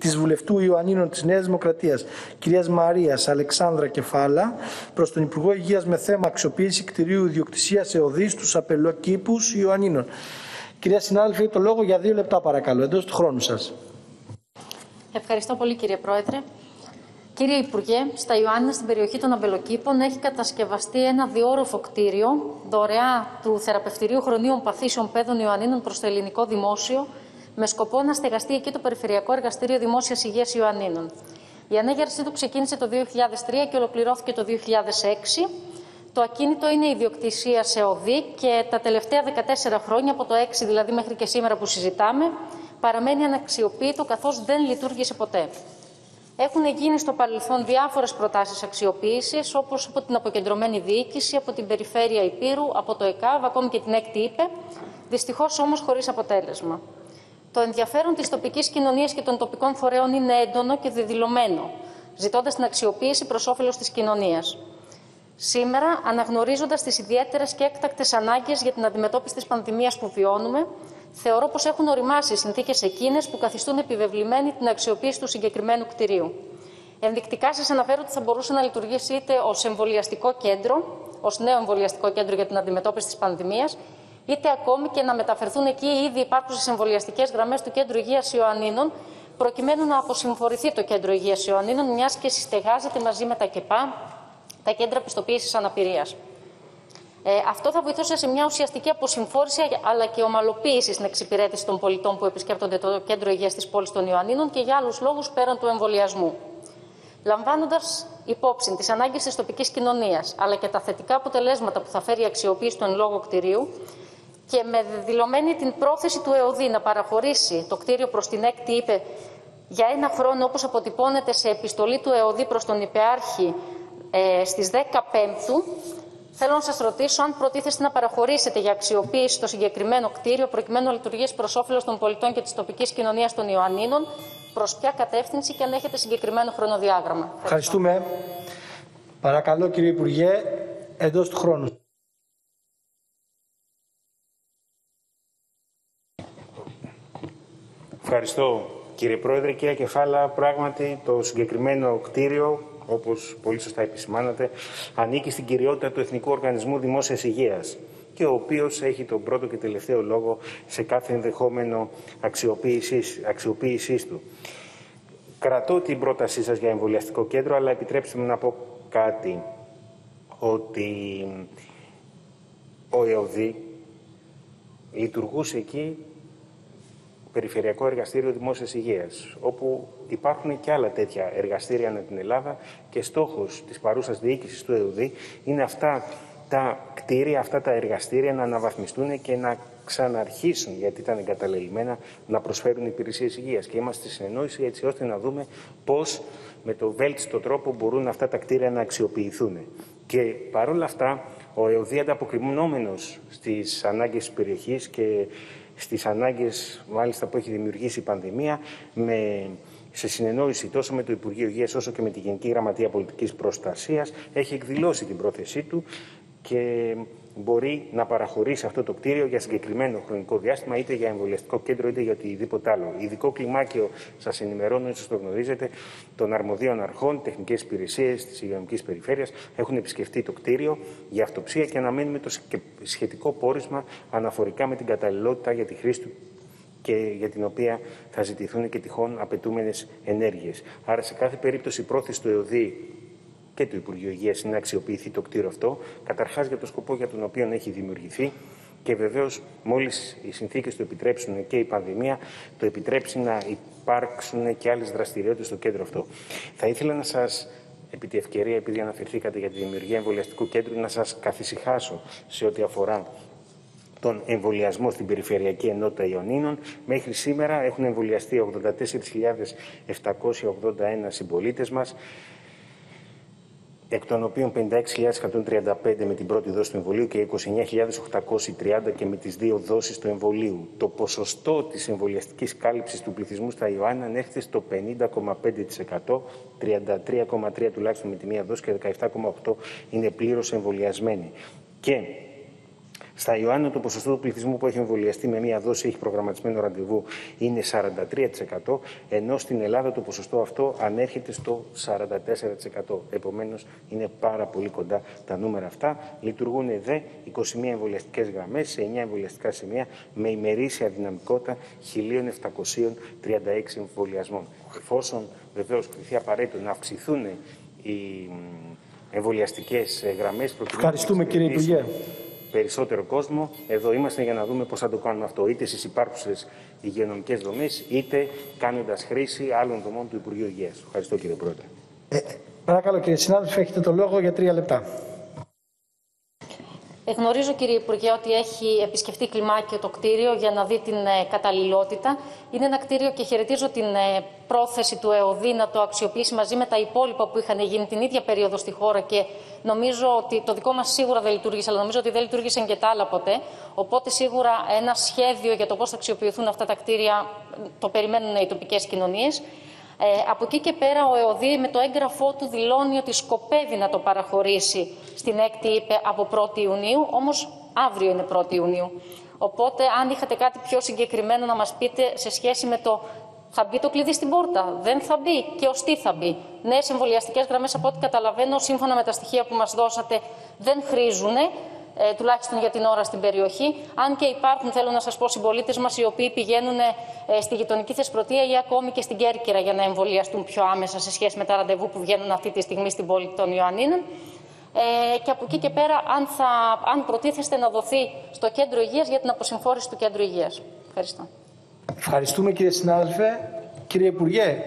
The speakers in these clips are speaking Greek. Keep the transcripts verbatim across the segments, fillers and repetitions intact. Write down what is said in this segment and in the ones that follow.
της βουλευτού Ιωαννίνων της Νέας Δημοκρατίας, κυρίας Μαρίας Αλεξάνδρα Κεφάλα, προς τον Υπουργό Υγείας με θέμα αξιοποίηση κτηρίου ιδιοκτησίας ΕΟΔΗ στους απελοκήπους Ιωαννίνων. Κυρία συνάδελφε, έχει το λόγο για δύο λεπτά παρακαλώ, εντός του χρόνου σας. Ευχαριστώ πολύ κύριε Πρόεδρε. Κύριε Υπουργέ, στα Ιωάννινα, στην περιοχή των Αμπελοκήπων, έχει κατασκευαστεί ένα διόροφο κτίριο δωρεά του Θεραπευτηρίου Χρονίων Παθήσεων Παιδών Ιωαννίνων προς το Ελληνικό Δημόσιο, με σκοπό να στεγαστεί εκεί το Περιφερειακό Εργαστήριο Δημόσιας Υγείας Ιωαννίνων. Η ανέγερσή του ξεκίνησε το δύο χιλιάδες τρία και ολοκληρώθηκε το δύο χιλιάδες έξι. Το ακίνητο είναι ιδιοκτησία ΕΟΔΗ και τα τελευταία δεκατέσσερα χρόνια, από το έξι δηλαδή μέχρι και σήμερα που συζητάμε, παραμένει αναξιοποίητο καθώς δεν λειτουργήσε ποτέ. Έχουν γίνει στο παρελθόν διάφορες προτάσεις αξιοποίησης, όπως από την αποκεντρωμένη διοίκηση, από την Περιφέρεια Ηπείρου, από το ΕΚΑΒ, ακόμη και την έκτη ΥΠΕ, δυστυχώς όμως χωρίς αποτέλεσμα. Το ενδιαφέρον της τοπικής κοινωνίας και των τοπικών φορέων είναι έντονο και δεδηλωμένο, ζητώντας την αξιοποίηση προς όφελος της κοινωνίας. Σήμερα, αναγνωρίζοντας τις ιδιαίτερες και έκτακτες ανάγκες για την αντιμετώπιση της πανδημίας που βιώνουμε, θεωρώ πως έχουν οριμάσει οι συνθήκες εκείνες που καθιστούν επιβεβλημένη την αξιοποίηση του συγκεκριμένου κτηρίου. Ενδεικτικά σας αναφέρω ότι θα μπορούσε να λειτουργήσει είτε ως εμβολιαστικό κέντρο, ως νέο εμβολιαστικό κέντρο για την αντιμετώπιση της πανδημίας, είτε ακόμη και να μεταφερθούν εκεί οι ήδη υπάρχουσες εμβολιαστικές γραμμές του Κέντρου Υγείας Ιωαννίνων, προκειμένου να αποσυμφορηθεί το Κέντρο Υγείας Ιωαννίνων, μιας και συστεγάζεται μαζί με τα ΚΕΠΑ, τα κέντρα πιστοποίησης αναπηρίας. Ε, αυτό θα βοηθούσε σε μια ουσιαστική αποσυμφόρηση αλλά και ομαλοποίηση στην εξυπηρέτηση των πολιτών που επισκέπτονται το Κέντρο Υγείας της πόλης των Ιωαννίνων και για άλλους λόγους πέραν του εμβολιασμού. Λαμβάνοντας υπόψη τις ανάγκες της τοπικής κοινωνίας αλλά και τα θετικά αποτελέσματα που θα φέρει η αξιοποίηση του εν λόγω κτηρίου και με δηλωμένη την πρόθεση του ΕΟΔΗ να παραχωρήσει το κτίριο προς την έκτη ΥΠΕ για ένα χρόνο, όπως αποτυπώνεται σε επιστολή του ΕΟΔΗ προς τον Υπεάρχη ε, στις δέκα Πέμπτου, θέλω να σας ρωτήσω αν προτίθεστε να παραχωρήσετε για αξιοποίηση το συγκεκριμένο κτίριο προκειμένου να λειτουργήσει προς όφελος των πολιτών και της τοπικής κοινωνίας των Ιωαννίνων, προς ποια κατεύθυνση και αν έχετε συγκεκριμένο χρονοδιάγραμμα. Ευχαριστούμε. Παρακαλώ κύριε Υπουργέ, εντός του χρόνου. Ευχαριστώ κύριε Πρόεδρε. Κύριε Κεφάλα, πράγματι το συγκεκριμένο κτίριο, όπως πολύ σωστά επισημάνατε, ανήκει στην κυριότητα του Εθνικού Οργανισμού Δημόσιας Υγείας και ο οποίος έχει τον πρώτο και τελευταίο λόγο σε κάθε ενδεχόμενο αξιοποίησης, αξιοποίησης του. Κρατώ την πρότασή σας για εμβολιαστικό κέντρο, αλλά επιτρέψτε μου να πω κάτι, ότι ο ΕΟΔΗ λειτουργούσε εκεί Περιφερειακό Εργαστήριο Δημόσιας Υγείας, όπου υπάρχουν και άλλα τέτοια εργαστήρια ανά την Ελλάδα και στόχος της παρούσας διοίκησης του ΕΟΔΗ είναι αυτά τα κτίρια, αυτά τα εργαστήρια να αναβαθμιστούν και να ξαναρχίσουν, γιατί ήταν εγκαταλελειμμένα, να προσφέρουν υπηρεσίες υγείας. Και είμαστε στη συνεννόηση έτσι ώστε να δούμε πώς με το βέλτιστο τρόπο μπορούν αυτά τα κτίρια να αξιοποιηθούν. Και παρόλα αυτά, ο ΕΟΔΗ, ανταποκρινόμενος στις ανάγκες της περιοχής και στις ανάγκες μάλιστα που έχει δημιουργήσει η πανδημία, με, σε συνεννόηση τόσο με το Υπουργείο Υγείας όσο και με τη Γενική Γραμματεία Πολιτικής Προστασίας, έχει εκδηλώσει την πρόθεσή του και μπορεί να παραχωρήσει αυτό το κτίριο για συγκεκριμένο χρονικό διάστημα, είτε για εμβολιαστικό κέντρο είτε για οτιδήποτε άλλο. Ειδικό κλιμάκιο, σας ενημερώνω, ίσως το γνωρίζετε, των αρμοδίων αρχών, τεχνικές υπηρεσίες της υγειονομικής περιφέρειας έχουν επισκεφτεί το κτίριο για αυτοψία και αναμένουμε το σχετικό πόρισμα αναφορικά με την καταλληλότητα για τη χρήση του και για την οποία θα ζητηθούν και τυχόν απαιτούμενες ενέργειες. Άρα, σε κάθε περίπτωση, η πρόθεση του ΕΟΔΗ και του Υπουργείου Υγείας είναι να αξιοποιηθεί το κτίριο αυτό, καταρχάς για το σκοπό για τον οποίο έχει δημιουργηθεί και βεβαίως μόλις οι συνθήκες το επιτρέψουν και η πανδημία το επιτρέψει να υπάρξουν και άλλες δραστηριότητες στο κέντρο αυτό. Θα ήθελα να σας, επί τη ευκαιρία, επειδή αναφερθήκατε για τη δημιουργία εμβολιαστικού κέντρου, να σας καθησυχάσω σε ό,τι αφορά τον εμβολιασμό στην Περιφερειακή Ενότητα Ιωαννίνων. Μέχρι σήμερα έχουν εμβολιαστεί ογδόντα τέσσερις χιλιάδες επτακόσιοι ογδόντα ένα συμπολίτες μας, εκ των οποίων πενήντα έξι χιλιάδες εκατόν τριάντα πέντε με την πρώτη δόση του εμβολίου και είκοσι εννέα χιλιάδες οκτακόσιοι τριάντα και με τις δύο δόσεις του εμβολίου. Το ποσοστό της εμβολιαστικής κάλυψης του πληθυσμού στα Ιωάννινα ανέρχεται στο πενήντα κόμμα πέντε τοις εκατό, τριάντα τρία κόμμα τρία τοις εκατό τουλάχιστον με τη μία δόση και δεκαεπτά κόμμα οκτώ τοις εκατό είναι πλήρως εμβολιασμένοι. Και Στα Ιωάννα το ποσοστό του πληθυσμού που έχει εμβολιαστεί με μία δόση έχει προγραμματισμένο ραντεβού είναι σαράντα τρία τοις εκατό, ενώ στην Ελλάδα το ποσοστό αυτό ανέρχεται στο σαράντα τέσσερα τοις εκατό. Επομένως, είναι πάρα πολύ κοντά τα νούμερα αυτά. Λειτουργούν δε είκοσι μία εμβολιαστικές γραμμές σε εννέα εμβολιαστικά σημεία με ημερήσια δυναμικότητα χίλια επτακόσια τριάντα έξι εμβολιασμών. Εφόσον βεβαίως κριθεί απαραίτητο να αυξηθούν οι εμβολιαστικές γραμμές. Ευχαριστούμε, κύριε Υπουργέ. Περισσότερο κόσμο. Εδώ είμαστε για να δούμε πώς θα το κάνουμε αυτό, είτε στις υπάρχουσες υγειονομικές δομές, είτε κάνοντας χρήση άλλων δομών του Υπουργείου Υγείας. Ευχαριστώ, κύριε Πρόεδρε. Ε, παρακαλώ, κύριε συνάδελφε, έχετε το λόγο για τρία λεπτά. Γνωρίζω, κύριε Υπουργέ, ότι έχει επισκεφτεί κλιμάκιο το κτίριο για να δει την ε, καταλληλότητα. Είναι ένα κτίριο και χαιρετίζω την ε, πρόθεση του ΕΟΔΗ να το αξιοποιήσει μαζί με τα υπόλοιπα που είχαν γίνει την ίδια περίοδο στη χώρα και νομίζω ότι το δικό μας σίγουρα δεν λειτουργήσε, αλλά νομίζω ότι δεν λειτουργήσαν και τα άλλα ποτέ. Οπότε σίγουρα ένα σχέδιο για το πώς θα αξιοποιηθούν αυτά τα κτίρια το περιμένουν οι τοπικές κοινωνίες. Ε, από εκεί και πέρα ο ΕΟΔΗ με το έγγραφό του δηλώνει ότι σκοπεύει να το παραχωρήσει στην έκτη, είπε, από πρώτη Ιουνίου, όμως αύριο είναι πρώτη Ιουνίου. Οπότε αν είχατε κάτι πιο συγκεκριμένο να μας πείτε σε σχέση με το θα μπει το κλειδί στην πόρτα, δεν θα μπει και ως τι θα μπει. Νέες εμβολιαστικές γραμμές, από ό,τι καταλαβαίνω, σύμφωνα με τα στοιχεία που μας δώσατε, δεν χρήζουν. Ε, τουλάχιστον για την ώρα στην περιοχή. Αν και υπάρχουν, θέλω να σας πω, συμπολίτες μας οι οποίοι πηγαίνουν ε, στη γειτονική Θεσπρωτεία ή ακόμη και στην Κέρκυρα για να εμβολιαστούν πιο άμεσα σε σχέση με τα ραντεβού που βγαίνουν αυτή τη στιγμή στην πόλη των Ιωαννίνων. Ε, και από εκεί και πέρα, αν, θα, αν προτίθεστε να δοθεί στο κέντρο υγείας για την αποσυμφόρηση του κέντρου υγείας. Ευχαριστώ. Ευχαριστούμε, κύριε συνάδελφε. Κύριε Υπουργέ.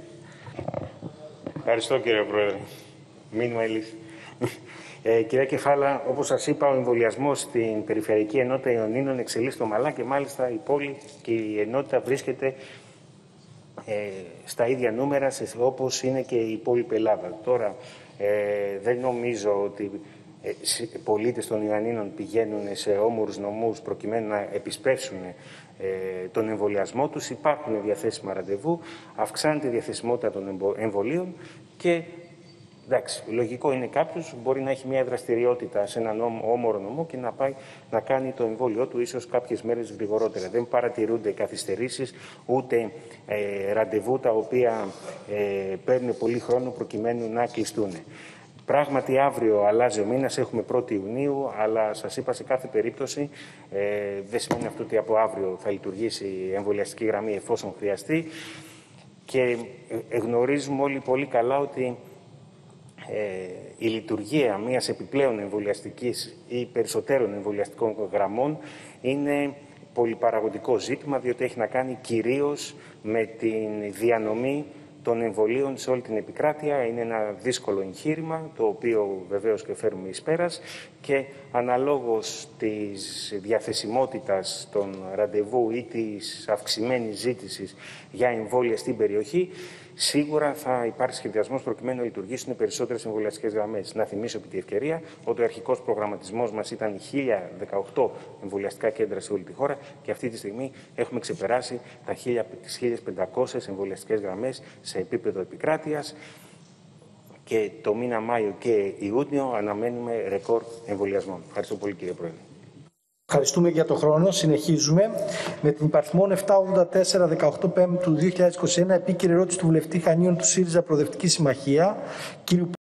Ευχαριστώ, κύριε Πρόεδρε. Μήνυμα ηλίθι. Ε, κυρία Κεφάλα, όπως σας είπα, ο εμβολιασμός στην Περιφερειακή Ενότητα Ιωνίνων εξελίσσεται ομαλά και μάλιστα η πόλη και η ενότητα βρίσκεται ε, στα ίδια νούμερα σε, όπως είναι και η υπόλοιπη Ελλάδα. Τώρα, ε, δεν νομίζω ότι ε, πολίτες των Ιωαννίνων πηγαίνουν σε όμορους νομούς προκειμένου να επισπεύσουν ε, τον εμβολιασμό τους. Υπάρχουν διαθέσιμα ραντεβού, αυξάνεται η διαθεσιμότητα των εμβολίων και εντάξει, λογικό είναι κάποιος μπορεί να έχει μια δραστηριότητα σε έναν όμορο νομό και να πάει να κάνει το εμβόλιο του ίσως κάποιες μέρες γρηγορότερα. Δεν παρατηρούνται καθυστερήσεις ούτε ε, ραντεβού τα οποία ε, παίρνουν πολύ χρόνο προκειμένου να κλειστούν. Πράγματι, αύριο αλλάζει ο μήνας, έχουμε πρώτη Ιουνίου, αλλά σας είπα σε κάθε περίπτωση ε, δεν σημαίνει αυτό ότι από αύριο θα λειτουργήσει η εμβολιαστική γραμμή εφόσον χρειαστεί και ε, γνωρίζουμε όλοι πολύ καλά ότι Ε, η λειτουργία μιας επιπλέον εμβολιαστικής ή περισσότερων εμβολιαστικών γραμμών είναι πολυπαραγωγικό ζήτημα, διότι έχει να κάνει κυρίως με την διανομή των εμβολίων σε όλη την επικράτεια. Είναι ένα δύσκολο εγχείρημα, το οποίο βεβαίως και φέρουμε εις πέρας και αναλόγως της διαθεσιμότητας των ραντεβού ή της αυξημένης ζήτησης για εμβόλια στην περιοχή, σίγουρα θα υπάρχει σχεδιασμός προκειμένου να λειτουργήσουν περισσότερες εμβολιαστικές γραμμές. Να θυμίσω επί τη ευκαιρία ότι ο αρχικός προγραμματισμός μας ήταν χίλια δεκαοκτώ εμβολιαστικά κέντρα σε όλη τη χώρα και αυτή τη στιγμή έχουμε ξεπεράσει τα τις χίλιες πεντακόσιες εμβολιαστικές γραμμές σε επίπεδο επικράτειας και το μήνα Μάιο και Ιούνιο αναμένουμε ρεκόρ εμβολιασμών. Ευχαριστώ πολύ, κύριε Πρόεδρε. Ευχαριστούμε για το χρόνο. Συνεχίζουμε με την υπαριθμόν επτακόσια ογδόντα τέσσερα δεκαοκτώ Πέμπτου δύο χιλιάδες είκοσι ένα επίκαιρη ερώτηση του βουλευτή Χανίων του ΣΥΡΙΖΑ Προοδευτική Συμμαχία, κ.